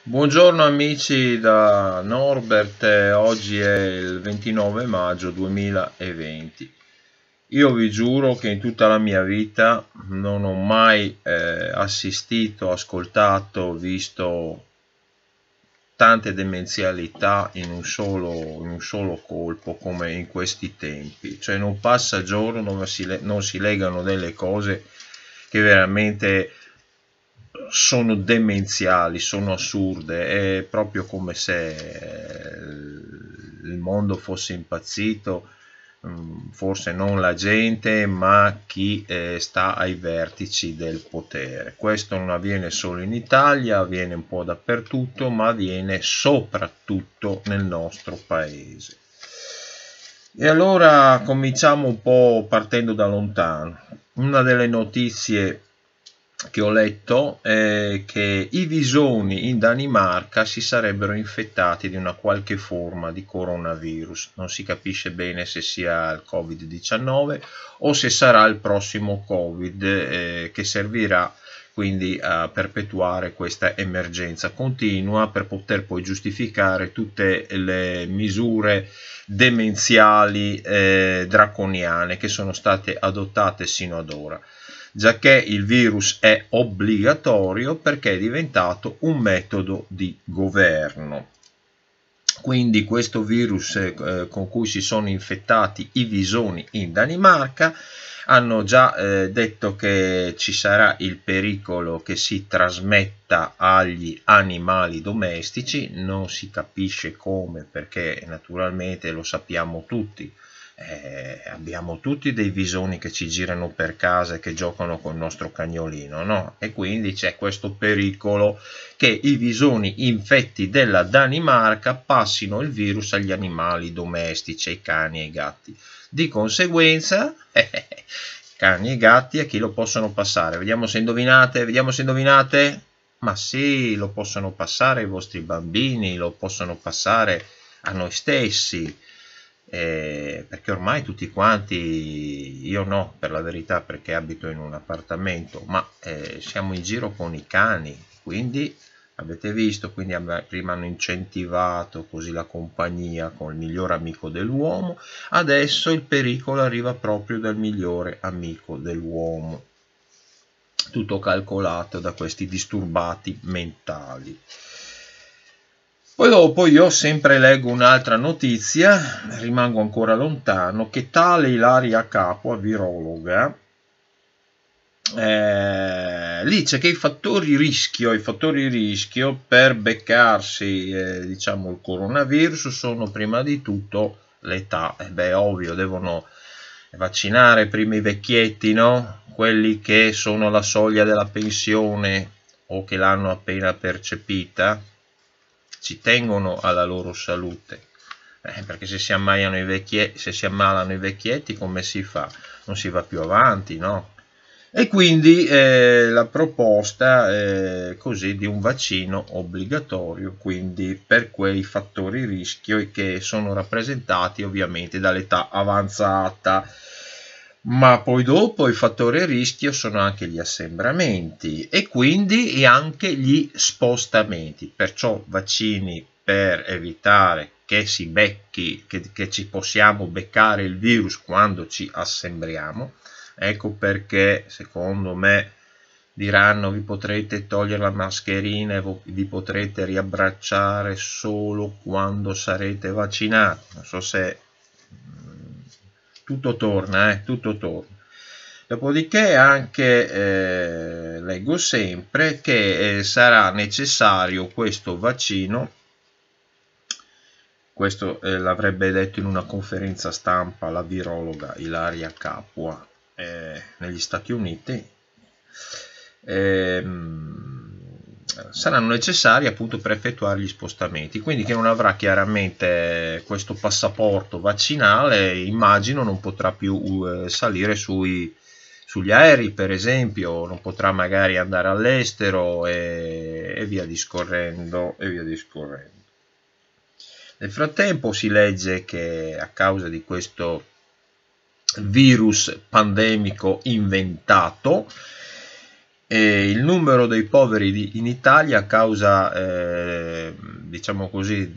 Buongiorno amici da Norbert, oggi è il 29 maggio 2020. Io vi giuro che in tutta la mia vita non ho mai assistito, ascoltato, visto tante demenzialità in un solo colpo come in questi tempi. Cioè non passa giorno dove non si legano delle cose che veramente sono demenziali, sono assurde. È proprio come se il mondo fosse impazzito, forse non la gente ma chi sta ai vertici del potere. Questo non avviene solo in Italia, avviene un po' dappertutto, ma avviene soprattutto nel nostro paese. E allora cominciamo un po' partendo da lontano. Una delle notizie che ho letto è che i visoni in Danimarca si sarebbero infettati di una qualche forma di coronavirus. Non si capisce bene se sia il Covid-19 o se sarà il prossimo Covid che servirà quindi a perpetuare questa emergenza continua per poter poi giustificare tutte le misure demenziali draconiane che sono state adottate sino ad ora, giacché il virus è obbligatorio perché è diventato un metodo di governo. Quindi questo virus con cui si sono infettati i visoni in Danimarca hanno già detto che ci sarà il pericolo che si trasmetta agli animali domestici. Non si capisce come, perché naturalmente lo sappiamo tutti. Abbiamo tutti dei visoni che ci girano per casa e che giocano con il nostro cagnolino, no? E quindi c'è questo pericolo che i visoni infetti della Danimarca passino il virus agli animali domestici, ai cani e ai gatti. Di conseguenza, cani e gatti a chi lo possono passare? Vediamo se indovinate, vediamo se indovinate. Ma sì, lo possono passare ai vostri bambini, lo possono passare a noi stessi. Perché ormai tutti quanti, io no per la verità perché abito in un appartamento, ma siamo in giro con i cani, quindi avete visto, quindi prima hanno incentivato così la compagnia con il migliore amico dell'uomo, adesso il pericolo arriva proprio dal migliore amico dell'uomo, tutto calcolato da questi disturbati mentali. Poi dopo io sempre leggo un'altra notizia, rimango ancora lontano, che tale Ilaria Capua, virologa, dice che i fattori rischio per beccarsi diciamo il coronavirus sono prima di tutto l'età. Beh, ovvio, devono vaccinare prima i vecchietti, no? Quelli che sono alla soglia della pensione o che l'hanno appena percepita, ci tengono alla loro salute, perché se si ammalano i vecchietti come si fa? Non si va più avanti, no? E quindi la proposta così di un vaccino obbligatorio, quindi per quei fattori rischio che sono rappresentati ovviamente dall'età avanzata. Ma poi dopo i fattori rischio sono anche gli assembramenti e quindi anche gli spostamenti, perciò vaccini per evitare che si becchi, che ci possiamo beccare il virus quando ci assembriamo. Ecco perché secondo me diranno vi potrete togliere la mascherina e vi potrete riabbracciare solo quando sarete vaccinati. Non so se tutto torna, tutto torna. Dopodiché anche leggo sempre che sarà necessario questo vaccino, questo l'avrebbe detto in una conferenza stampa la virologa Ilaria Capua negli Stati Uniti, saranno necessari appunto per effettuare gli spostamenti, quindi chi non avrà chiaramente questo passaporto vaccinale, immagino non potrà più salire sugli aerei, per esempio, non potrà magari andare all'estero e via discorrendo, e via discorrendo. Nel frattempo si legge che a causa di questo virus pandemico inventato E il numero dei poveri in Italia a causa, diciamo così,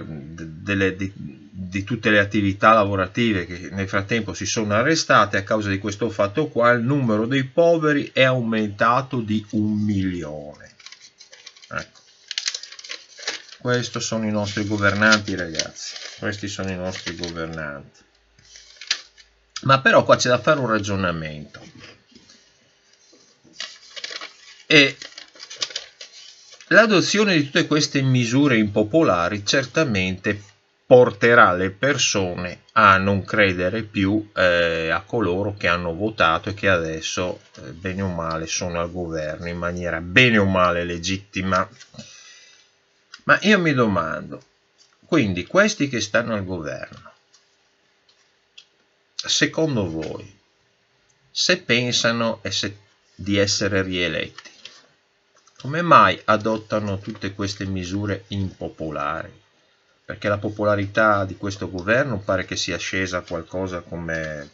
di tutte le attività lavorative che nel frattempo si sono arrestate, a causa di questo fatto qua, il numero dei poveri è aumentato di 1 milione. Ecco. Questi sono i nostri governanti, ragazzi. Questi sono i nostri governanti. Ma però qua c'è da fare un ragionamento. E l'adozione di tutte queste misure impopolari certamente porterà le persone a non credere più a coloro che hanno votato e che adesso, bene o male, sono al governo in maniera bene o male legittima. Ma io mi domando, quindi questi che stanno al governo, secondo voi, se pensano di essere rieletti, come mai adottano tutte queste misure impopolari? Perché la popolarità di questo governo pare che sia scesa a qualcosa come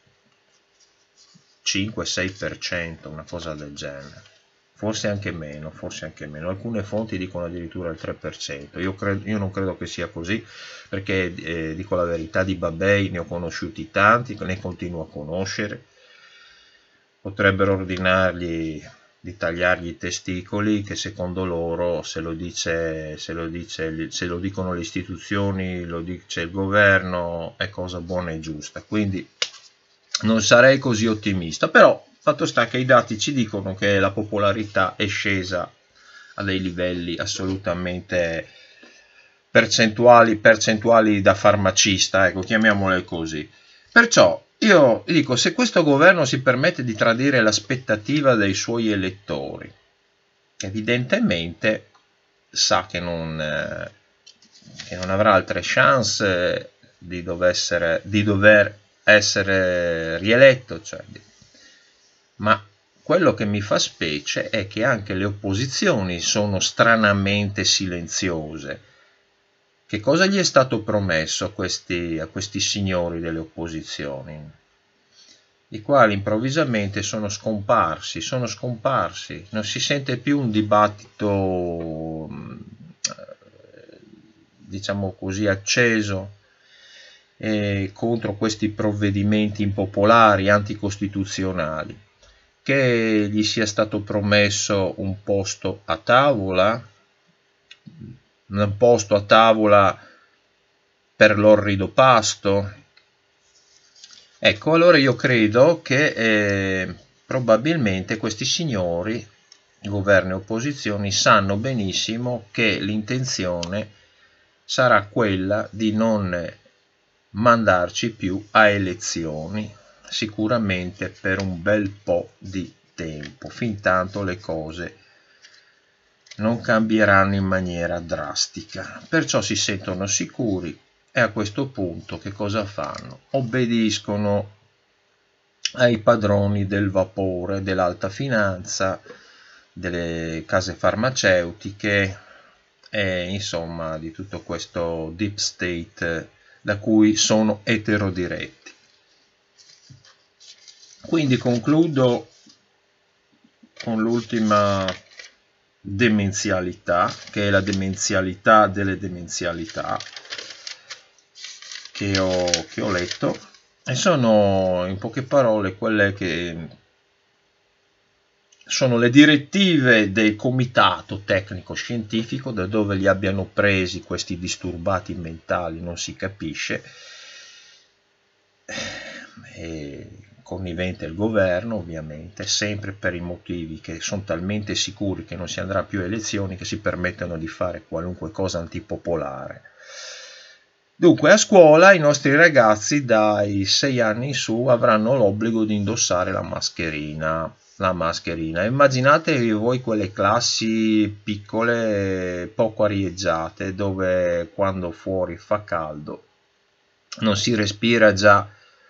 5-6%, una cosa del genere. Forse anche meno, forse anche meno. Alcune fonti dicono addirittura il 3%. Io non credo che sia così, perché dico la verità, di babei ne ho conosciuti tanti, ne continuo a conoscere. Potrebbero ordinargli di tagliargli i testicoli, che secondo loro, se lo dicono le istituzioni, lo dice il governo, è cosa buona e giusta. Quindi non sarei così ottimista, però fatto sta che i dati ci dicono che la popolarità è scesa a dei livelli assolutamente percentuali da farmacista, ecco, chiamiamole così. Perciò io dico, se questo governo si permette di tradire l'aspettativa dei suoi elettori, evidentemente sa che non avrà altre chance di dover essere rieletto, ma quello che mi fa specie è che anche le opposizioni sono stranamente silenziose. Che cosa gli è stato promesso a questi signori delle opposizioni, i quali improvvisamente sono scomparsi, non si sente più un dibattito, diciamo così, acceso contro questi provvedimenti impopolari, anticostituzionali. Che gli sia stato promesso un posto a tavola per l'orrido pasto. Ecco, allora io credo che probabilmente questi signori, governo e opposizioni, sanno benissimo che l'intenzione sarà quella di non mandarci più a elezioni, sicuramente per un bel po' di tempo, fin tanto le cose non cambieranno in maniera drastica. Perciò si sentono sicuri e a questo punto che cosa fanno? Obbediscono ai padroni del vapore, dell'alta finanza, delle case farmaceutiche e insomma di tutto questo deep state da cui sono eterodiretti. Quindi concludo con l'ultima demenzialità, che è la demenzialità delle demenzialità che ho letto, e sono in poche parole quelle che sono le direttive del comitato tecnico scientifico, da dove li abbiano presi questi disturbati mentali non si capisce, e connivente il governo ovviamente, sempre per i motivi che sono talmente sicuri che non si andrà più a elezioni, che si permettono di fare qualunque cosa antipopolare. Dunque a scuola i nostri ragazzi dai 6 anni in su avranno l'obbligo di indossare la mascherina. Immaginatevi voi quelle classi piccole, poco arieggiate, dove quando fuori fa caldo non si respira già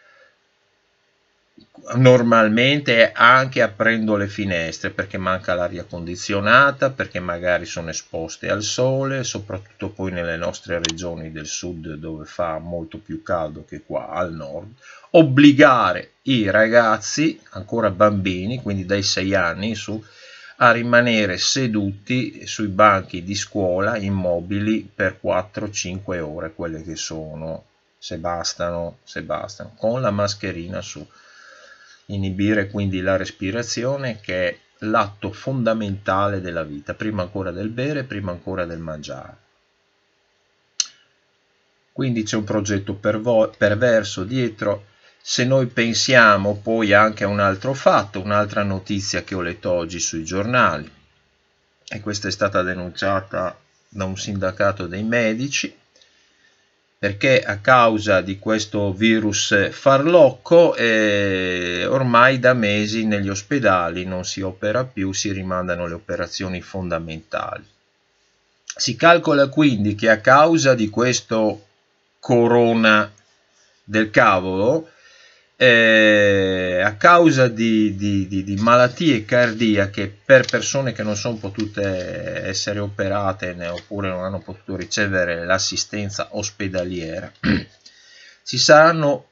normalmente, anche aprendo le finestre, perché manca l'aria condizionata, perché magari sono esposte al sole, soprattutto poi nelle nostre regioni del sud dove fa molto più caldo che qua al nord. Obbligare i ragazzi, ancora bambini, quindi dai 6 anni in su, a rimanere seduti sui banchi di scuola immobili per 4-5 ore, quelle che sono, se bastano, con la mascherina su. Inibire quindi la respirazione, che è l'atto fondamentale della vita, prima ancora del bere, prima ancora del mangiare. Quindi c'è un progetto perverso dietro. Se noi pensiamo poi anche a un altro fatto, un'altra notizia che ho letto oggi sui giornali, e questa è stata denunciata da un sindacato dei medici, perché a causa di questo virus farlocco ormai da mesi negli ospedali non si opera più, si rimandano le operazioni fondamentali. Si calcola quindi che a causa di questo corona del cavolo, a causa di malattie cardiache per persone che non sono potute essere operate oppure non hanno potuto ricevere l'assistenza ospedaliera, ci saranno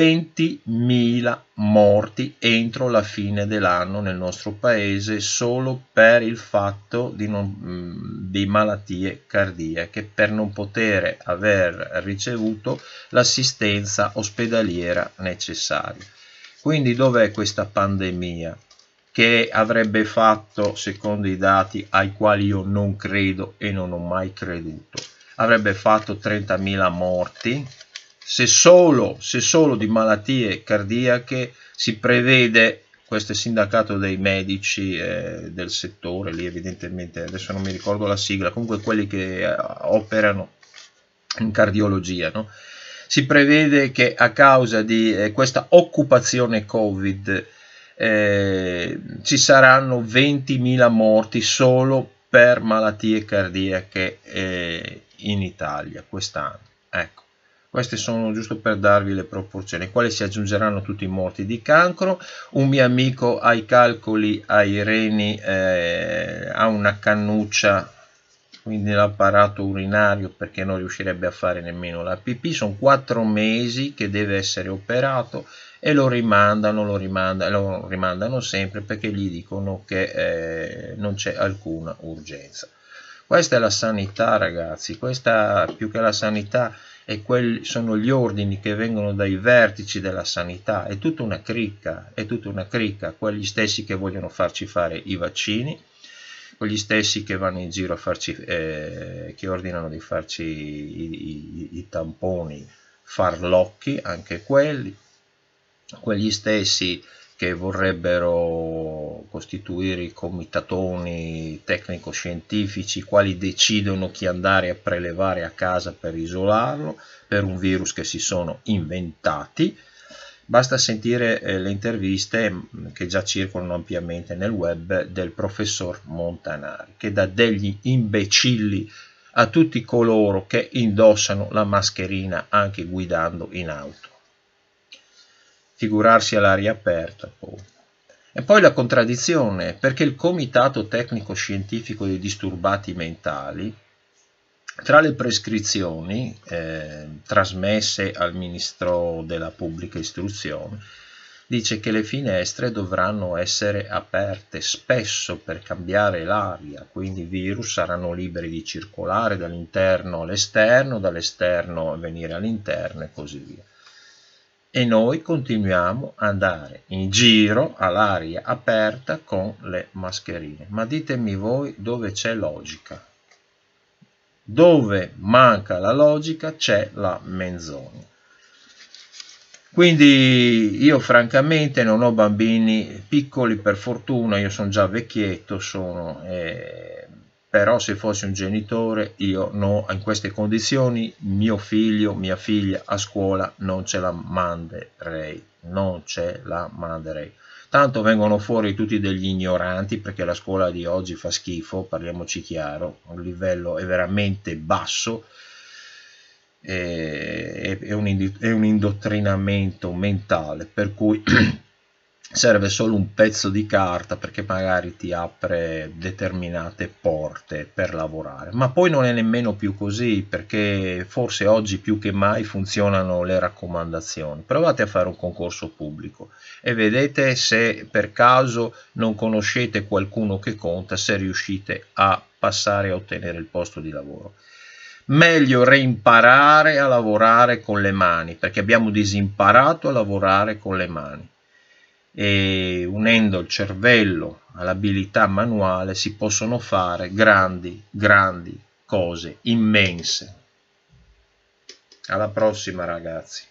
20.000 morti entro la fine dell'anno nel nostro paese solo per il fatto di malattie cardiache, per non poter aver ricevuto l'assistenza ospedaliera necessaria. Quindi dov'è questa pandemia che avrebbe fatto, secondo i dati ai quali io non credo e non ho mai creduto, avrebbe fatto 30.000 morti? Se solo di malattie cardiache si prevede, questo è il sindacato dei medici del settore, lì evidentemente, adesso non mi ricordo la sigla, comunque quelli che operano in cardiologia, no? Si prevede che a causa di questa occupazione Covid ci saranno 20.000 morti solo per malattie cardiache in Italia quest'anno. Ecco. Queste sono giusto per darvi le proporzioni, ai quali si aggiungeranno tutti i morti di cancro. Un mio amico ai calcoli ai reni ha una cannuccia, quindi l'apparato urinario, perché non riuscirebbe a fare nemmeno la pipì. Sono 4 mesi che deve essere operato e lo rimandano sempre perché gli dicono che non c'è alcuna urgenza. Questa è la sanità, ragazzi, questa più che la sanità sono gli ordini che vengono dai vertici della sanità, è tutta una cricca, quegli stessi che vogliono farci fare i vaccini, quegli stessi che vanno in giro a farci, che ordinano di farci i tamponi farlocchi, anche quelli, quegli stessi che vorrebbero costituire i comitatoni tecnico-scientifici, quali decidono chi andare a prelevare a casa per isolarlo, per un virus che si sono inventati. Basta sentire le interviste che già circolano ampiamente nel web del professor Montanari, che dà degli imbecilli a tutti coloro che indossano la mascherina anche guidando in auto. Figurarsi all'aria aperta poi. E poi la contraddizione, perché il Comitato Tecnico Scientifico dei Disturbati Mentali, tra le prescrizioni trasmesse al Ministro della Pubblica Istruzione, dice che le finestre dovranno essere aperte spesso per cambiare l'aria, quindi i virus saranno liberi di circolare dall'interno all'esterno, dall'esterno venire all'interno e così via. E noi continuiamo ad andare in giro all'aria aperta con le mascherine. Ma ditemi voi dove c'è logica. Dove manca la logica c'è la menzogna. Quindi io francamente non ho bambini piccoli, per fortuna, io sono già vecchietto, però se fossi un genitore io no, in queste condizioni mio figlio, mia figlia a scuola non ce la manderei, tanto vengono fuori tutti degli ignoranti, perché la scuola di oggi fa schifo, parliamoci chiaro, il livello è veramente basso, è un indottrinamento mentale, per cui serve solo un pezzo di carta perché magari ti apre determinate porte per lavorare, ma poi non è nemmeno più così, perché forse oggi più che mai funzionano le raccomandazioni. Provate a fare un concorso pubblico e vedete se per caso non conoscete qualcuno che conta, se riuscite a passare a ottenere il posto di lavoro. Meglio reimparare a lavorare con le mani, perché abbiamo disimparato a lavorare con le mani, e unendo il cervello all'abilità manuale si possono fare grandi cose immense. Alla prossima, ragazzi.